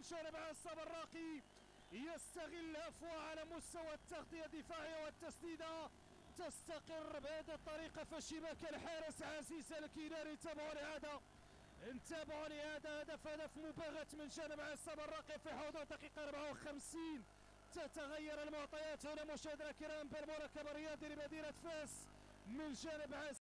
جانب عصام الراقي يستغل أفواه على مستوى التغطية الدفاعية والتسديدة تستقر بهذه الطريقة في شباك الحارس عزيز الكناري. انتبهوا لهذا هدف مباغت من جانب عصام الراقي في حدود دقيقة 54. تتغير المعطيات هنا مشاهدينا الكرام بالمركب الرياضي لمدينة فاس من جانب